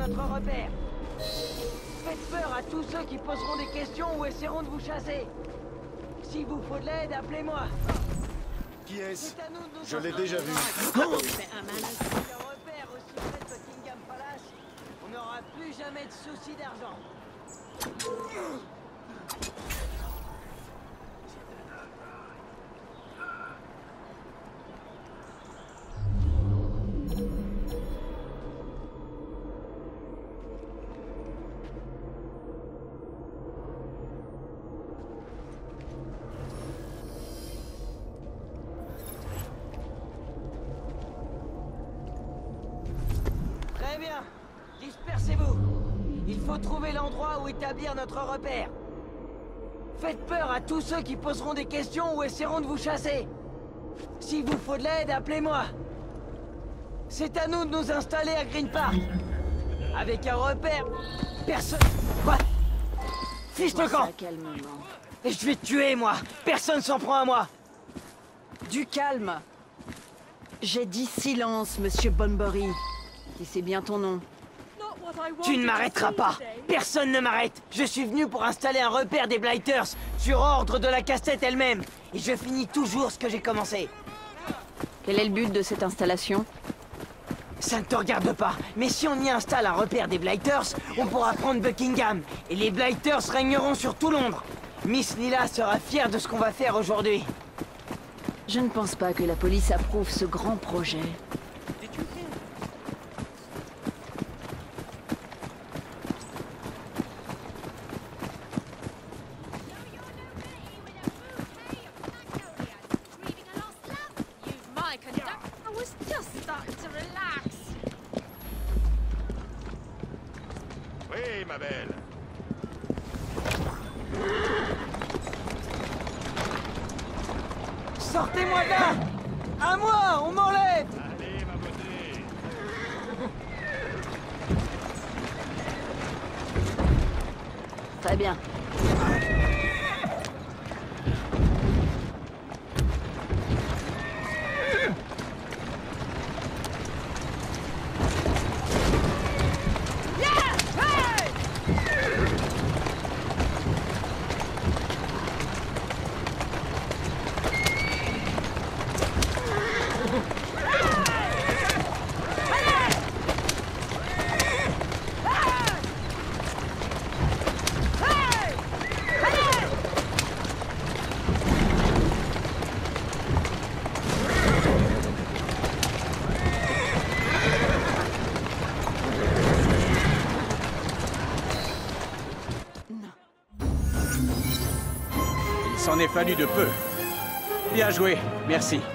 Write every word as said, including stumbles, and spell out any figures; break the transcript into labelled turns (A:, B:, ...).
A: notre repère. Faites peur à tous ceux qui poseront des questions ou essaieront de vous chasser. S'il vous faut de l'aide, appelez-moi.
B: Qui est-ce?
A: C'est à nous de nous
B: Je l'ai
A: installer.
B: déjà vu.
A: Avec un repère aussi près de Buckingham Palace, on n'aura plus jamais de soucis d'argent. Très bien. Dispersez-vous. Il faut trouver l'endroit où établir notre repère. Faites peur à tous ceux qui poseront des questions ou essaieront de vous chasser. S'il vous faut de l'aide, appelez-moi. C'est à nous de nous installer à Green Park. Avec un repère... Personne... Quoi? Fiche de camp. Et je vais te tuer, moi. Personne s'en prend à moi.
C: Du calme. J'ai dit silence, Monsieur Bunbury. Et c'est bien ton nom.
A: Tu ne m'arrêteras pas. Personne ne m'arrête. Je suis venu pour installer un repère des Blighters, sur ordre de la cassette elle-même. Et je finis toujours ce que j'ai commencé.
C: Quel est le but de cette installation?
A: Ça ne te regarde pas, mais si on y installe un repère des Blighters, on pourra prendre Buckingham. Et les Blighters régneront sur tout Londres. Miss Nila sera fière de ce qu'on va faire aujourd'hui.
C: Je ne pense pas que la police approuve ce grand projet.
B: Oui, ma belle.
A: Sortez-moi de là! À moi, on m'enlève!
B: Allez, ma beauté.
C: Très bien.
D: Il s'en est fallu de peu. Bien joué, merci.